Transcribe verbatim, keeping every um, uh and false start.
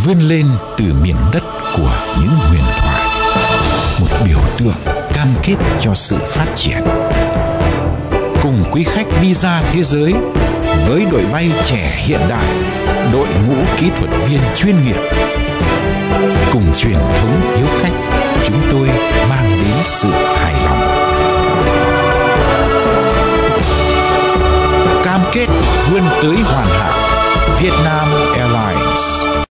vươn lên từ miền đất của những huyền thoại, một biểu tượng cam kết cho sự phát triển. Cùng quý khách đi ra thế giới với đội bay trẻ hiện đại, đội ngũ kỹ thuật viên chuyên nghiệp. Cùng truyền thống hiếu khách, chúng tôi mang đến sự hài lòng. Cam kết vươn tới hoàn hảo. Vietnam Airlines.